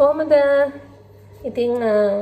කොහොමද ඉතින්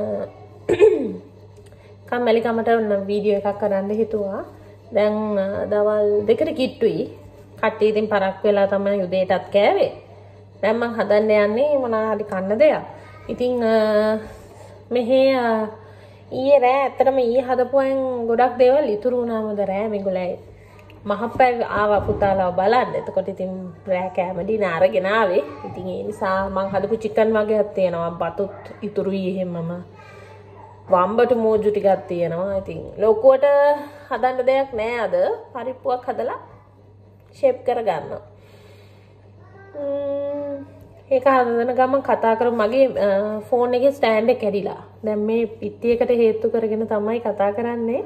කම්මැලිකමට ඔන්න වීඩියෝ එකක් කරන්න හිතුවා. දැන් දවල් 2කට කිට්ටුයි. කට්ටිය ඉතින් පරක් වෙලා තමයි උදේටත් කෑවේ. දැන් මං හදන්න යන්නේ මොනවා හරි කන්න දෙයක්. ඉතින් මෙහි ඊයේ රෑ ඇත්තටම ඊයේ හදපුවෙන් ගොඩක් දේවල් ඉතුරු වුණා මොකද රෑ මේගොල්ලෝ මහප්පා ආවා පුතාලා බලන්න. එතකොට ඉතින් රෑ කෑම දින අරගෙන ආවේ. ඉතින් ඒ නිසා මං හදපු චිකන් වගේක් තියෙනවා. බතුත් ඉතුරුයි එහෙමම. වම්බට මෝජු ටිකක් තියෙනවා. ඉතින් ලොකුවට හදන්න දෙයක් නෑ අද. පරිප්පුවක් හදලා ෂේප් කරගන්නවා. ඒක හදන ගමන් කතා කරමු. මගේ ෆෝන් එකේ ස්ටෑන්ඩ් එක කැඩිලා. දැන් මේ පිටියකට හේතු කරගෙන තමයි කතා කරන්නේ.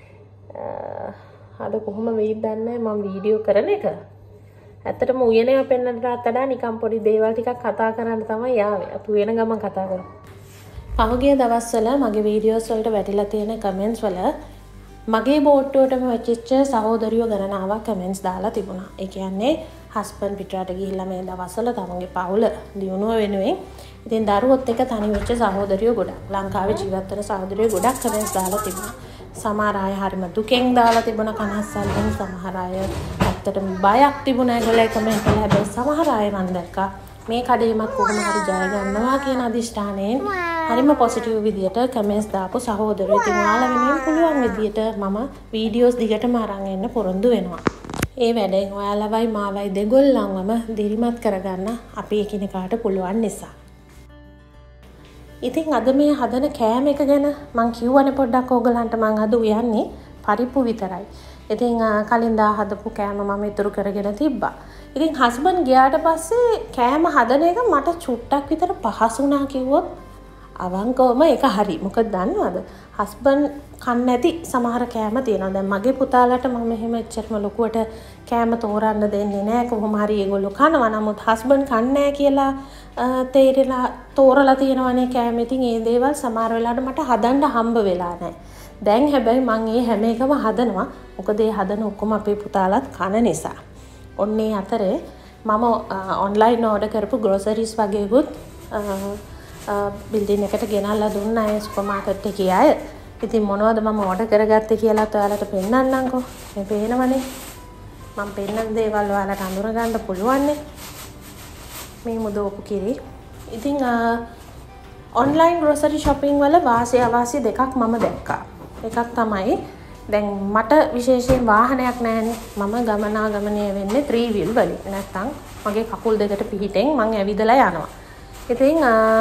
අද කොහොම වෙයිද දන්නේ මම වීඩියෝ කරන එක. ඇත්තටම උයනේ පෙන්නන්නට වඩා නිකන් පොඩි දේවල් ටිකක් කතා කරන්න තමයි ආවේ. අපි උයන ගමන් කතා කරමු. පහුගිය දවස්වල මගේ වීඩියෝස් වලට වැටිලා තියෙන කමෙන්ට්ස් වල මගේ බෝට්ටුවටම වෙච්ච සහෝදරියෝ ගණනාවක් කමෙන්ට්ස් දාලා තිබුණා. ඒ කියන්නේ හස්බන්ඩ් පිටරට ගිහිල්ලා මේ දවස්වල තමන්ගේ පවුල දියුණුව වෙනුවෙන් ඉතින් දරුවොත් එක්ක තනි වෙච්ච සහෝදරියෝ ගොඩක් ලංකාවේ ජීවත් වෙන සහෝදරියෝ ගොඩක් කමෙන්ට්ස් දාලා තිබුණා. සමහර අය හරිම දුකෙන් දාලා තිබුණා කනස්සල්ලෙන්. සමහර අය ඇත්තටම බයක් තිබුණා ඒගොල්ලෝ කමෙන්ට් වල. හැබැයි සමහර අය මම දැක්කා මේ කඩේමත් කොහොම හරි ජය ගන්නවා කියන අදිෂ්ඨානයෙන් හරිම පොසිටිව් විදියට කමෙන්ට්ස් දාපු සහෝදරයෝ. ඉතින් ඔයාලා වෙනුවෙන් පුළුවන් විදියට මම වීඩියෝස් දිගටම අරන් එන්න පොරොන්දු වෙනවා. ඒ වැඩෙන් ඔයාලවයි මාවයි දෙගොල්ලන්වම දිරිමත් කරගන්න අපි එකිනෙකාට පුළුවන් නිසා. ඉතින් අද මේ හදන කෑම එක ගැන මං කියවනේ පොඩ්ඩක් ඕගලන්ට. මං අද උයන්නේ පරිප්පු විතරයි. ඉතින් කලින් දා හදපු කෑම මම ඉතුරු කරගෙන තිබ්බා. ඉතින් හස්බන්ඩ් ගියාට පස්සේ කෑම හදන එක මට චුට්ටක් විතර පහසු වුණා කිව්වොත් අවංකවම ඒක හරි. මොකද දන්නවද? හස්බන්ඩ් කන්නේ නැති සමහර කෑම තියෙනවා. දැන් මගේ පුතාලට මම එහෙම එච්චරම ලොකුවට කෑම තෝරන්න දෙන්නේ නැහැ. කොහොම හරි ඒගොල්ලෝ කනවා. නමුත් හස්බන්ඩ් කන්නේ නැහැ කියලා තේරෙලා තෝරලා තියෙනවනේ කෑම. ඉතින් ඒ දේවල් සමහර වෙලාවට මට හදන්න හම්බ වෙලා නැහැ. දැන් හැබැයි මම මේ හැම එකම හදනවා. මොකද ඒ හදන ඔක්කොම අපේ පුතාලත් කන නිසා. ඔන්නේ අතරේ මම ඔන්ලයින් ඕඩර් කරපු ග්‍රොසරිස් වගේකුත් බිල්ඩින් එකට ගෙනල්ලා දුන්නා ඒ සුපර් මාකට් එකේ අය. ඉතින් මොනවද මම ඕඩර් කරගත්තේ කියලා ඔයාලට පෙන්නන්නම්කෝ. මේ පේනවනේ. මම පෙන්නන දේවල් ඔයාලට අඳුරගන්න පුළුවන් නේ. මේ මුදෝපු කිරි. ඉතින් ඔන්ලයින් ග්‍රොසරි shopping වල වාසිය අවාසිය දෙකක් මම දැක්කා. එකක් තමයි දැන් මට විශේෂයෙන් වාහනයක් නැහැනේ. මම ගමනාගමනය වෙන්නේ 3 wheel වලින්. නැත්තම් මගේ කකුල් දෙකට පිහිටෙන් මම ඇවිදලා යනවා. ඉතින්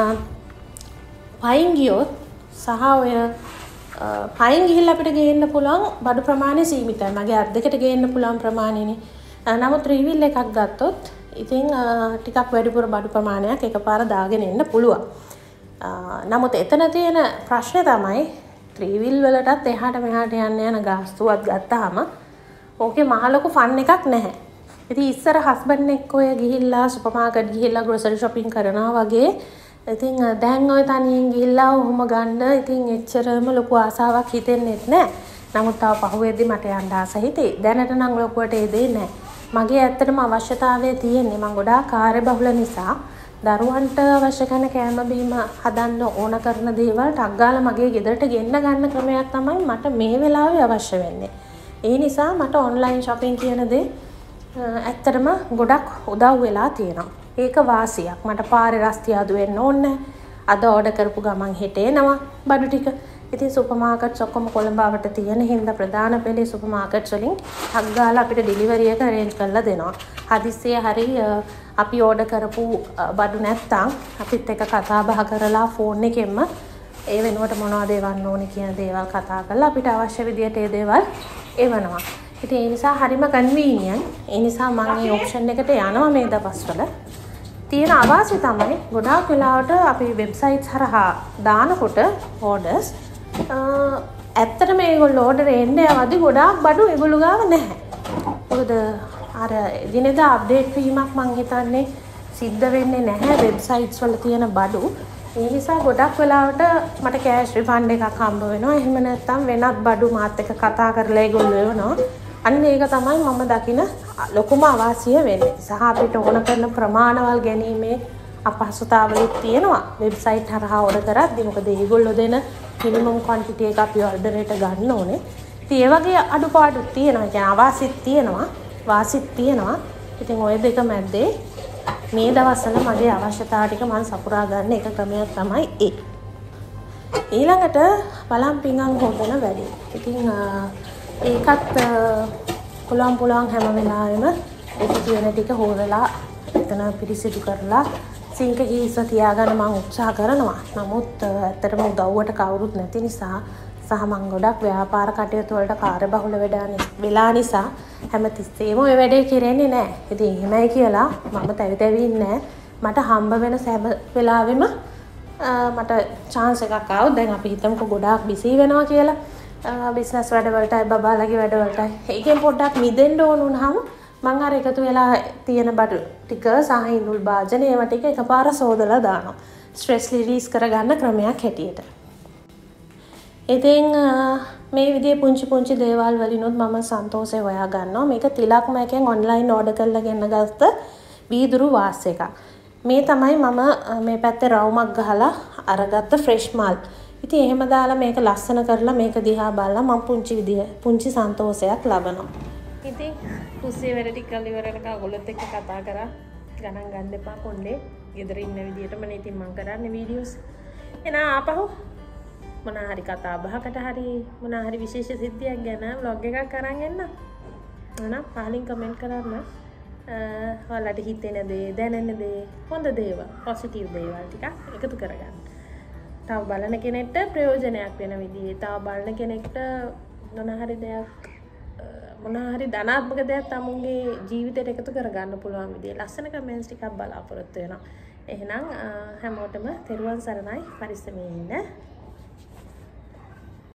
පයින් ගියොත් සහ ඔය පයින් ගිහිල්ලා අපිට ගේන්න පුළුවන් බඩු ප්‍රමාණය සීමිතයි. මගේ අත් දෙකට ගේන්න පුළුවන් ප්‍රමාණයනේ. නමුත් 3 wheel එකක් ගත්තොත් ඉතින් ටිකක් වැඩිපුර බඩු ප්‍රමාණයක් එකපාර දාගෙන එන්න පුළුවන්. නමුත් එතන තියෙන ප්‍රශ්නේ තමයි 3 wheel වලටත් එහාට මෙහාට යන්න යන ගාස්තුවක් ගත්තාම ඕකේ මහ ලොකු ෆන් එකක් නැහැ. ඉතින් ඉස්සර හස්බන්ඩ් එක්ක ඔය ගිහිල්ලා සුපර් මාකට් ගිහිල්ලා ග්‍රොසරි shopping කරනවා වගේ. ඉතින් දැන් ඔය තනියෙන් ගිහිල්ලා ඔහොම ගන්න ඉතින් එච්චරම ලොකු ආසාවක් හිතෙන්නේ නැහැ. නමුත් තාම පහුවෙද්දි මට යන්න ආස හිතේ. දැනට නම් ලොකුවට ඒ දේ නැහැ. මගේ ඇත්තටම අවශ්‍යතාවය තියෙන්නේ මම ගොඩාක් කාර්යබහුල නිසා දරුවන්ට අවශ්‍ය කරන කෑම බීම හදන්න ඕන කරන දේවල් ටක් ගාලා මගේ ගෙදරට ගෙන්න ගන්න ක්‍රමයක් තමයි මට මේ වෙලාවේ අවශ්‍ය වෙන්නේ. ඒ නිසා මට ඔන්ලයින් shopping කියන දේ ඇත්තටම ගොඩක් උදව් වෙලා තියෙනවා. ඒක වාසියක්. මට පාරේ රස්තිය අඩු වෙන්න ඕනේ. අද ඕඩර් කරපු ගමන් හෙට එනවා බඩු ටික. ඉතින් සුපර් මාකට්ස් ඔක්කොම කොළඹවට තියෙන හින්දා ප්‍රධාන පෙළේ සුපර් මාකට්ස් වලින් ටක් ගාලා අපිට ඩෙලිවරි එක arrange කරලා දෙනවා. හදිස්සියේ හරි අපි ඕඩර් කරපු බඩු නැත්තම් අපිත් එක්ක කතා බහ කරලා ෆෝන් එකෙන්ම ඒ වෙනුවට මොනවද එවන්න ඕනේ කියන දේවල් කතා කරලා අපිට අවශ්‍ය විදියට ඒ දේවල් එවනවා. ඉතින් ඒ නිසා හරිම කන්වීනියන්ට්. ඒ නිසා මම මේ ඔප්ෂන් එකට යනවා මේ දවස්වල. තියෙන අවාසිය තමයි ගොඩාක් වෙලාවට අපි වෙබ්සයිට්ස් හරහා දානකොට ඕඩර්ස් ඇත්තටම මේගොල්ලෝ ඕඩර් එන්නේ අවදි ගොඩාක් බඩු ඒගොල්ලෝ ගාව නැහැ. මොකද අර දිනදා අප්ඩේට් වීමක් මං හිතන්නේ සිද්ධ වෙන්නේ නැහැ වෙබ්සයිට්ස් වල තියෙන බඩු. ඒ නිසා ගොඩක් වෙලාවට මට කෑෂ් රිෆන්ඩ් එකක් හම්බ වෙනවා. එහෙම නැත්නම් වෙනත් බඩු මාත් එක්ක කතා කරලා ඒගොල්ලෝ එවනවා. අන්න ඒක තමයි මම දකින ලොකුම අවාසිය වෙන්නේ. සහ අපිට ඕන කරන ප්‍රමාණවල් ගැනීමේ අපහසුතාවලුත් තියෙනවා වෙබ්සයිට් හරහා ඕඩර් කරද්දී. මොකද ඒගොල්ලෝ දෙන මිනිමම් ක්වොන්ටිටි එක අපි ඕඩර් එකට ගන්න ඕනේ. ඉතින් ඒ වගේ අඩුපාඩුත් තියෙනවා. කියන්නේ අවාසිත් තියෙනවා, වාසිත් තියෙනවා. ඉතින් ওই දෙක මැද්දේ මේ දවස්වල මගේ අවශ්‍යතාව ටික මම සපුරා ගන්න එක ක්‍රමයක් තමයි ඒ. ඊළඟට බලම් පිඟන් හොදන වැඩි. ඉතින් ඒකත් පුළුවන් හැම වෙලාවෙම එකතු වෙන ටික හොදලා එතන පිරිසිදු කරලා සිංක කීස තියාගන්න මම උත්සාහ කරනවා. නමුත් ඇත්තටම උදව්වට කවුරුත් නැති නිසා සහ මම ගොඩක් ව්‍යාපාර කටයුතු වලට කාර්යබහුල වෙලා නිසා හැමතිස්සෙම ওই වැඩේ කෙරෙන්නේ නැහැ. ඉතින් එහෙමයි කියලා මම තැවි ඉන්නේ මට හම්බ වෙන සෑම වෙලාවෙම මට chance එකක් ආවොත් දැන් අපි හිතමුකෝ ගොඩාක් බිසි වෙනවා කියලා. බිස්නස් වැඩවලටයි බබාලගේ වැඩවලටයි ඒකෙන් පොඩ්ඩක් මිදෙන්න ඕන වුණාම මම අර එකතු වෙලා තියෙන බඩු ටික සහ ඉඳුල් භාජන ඒවා ටික එකපාර සෝදලා දානවා. ස්ට්‍රෙස් රිලීස් කරගන්න ක්‍රමයක් හැටියට. ඉතින් මේ විදිහේ පුංචි දේවල් වලිනුත් මම සන්තෝෂය හොයා ගන්නවා. මේක තිලක් මෑකෙන් ඔන්ලයින් ඕඩර් කරලා ගෙන්න ගත්ත වීදුරු වාස් එකක්. මේ තමයි මම මේ පැත්තේ රවුමක් ගහලා අරගත්ත ෆ්‍රෙෂ් මල්. ඉතින් එහෙම දාලා මේක ලස්සන කරලා මේක දිහා බලලා මම පුංචි සන්තෝෂයක් ලබනවා. ඉතින් කුස්සිය වැඩ ටික කරලා ඉවර වෙනකන් ඔයගොල්ලොත් එක්ක කතා කරා. ගණන් ගන්න එපා පොන්නේ. ගෙදර ඉන්න විදියටම නේ ඉතින් මම කරන්නේ වීඩියෝස්. එහෙනම් ආපහු මොනවා හරි කතා බහකට හරි මොනවා හරි විශේෂ සිද්ධියක් ගැන vlog එකක් අරන් එන්න. එහෙනම් පහලින් කමෙන්ට් කරන්න. ඔයාලට හිතෙන දේ, දැනෙන දේ, හොඳ දේවල්, පොසිටිව් දේවල් ටික එකතු කරගන්න. තව බලන කෙනෙක්ට ප්‍රයෝජනයක් වෙන විදිහේ, තව බලන කෙනෙක්ට මොනවා හරි ධනාත්මක දෙයක් තමුන්ගේ ජීවිතයට එකතු කරගන්න පුළුවන් විදිහේ ලස්සන කමෙන්ට්ස් ටිකක් බලාපොරොත්තු වෙනවා. එහෙනම් හැමෝටම තෙරුවන් සරණයි, පරිස්සමෙන් ඉන්න.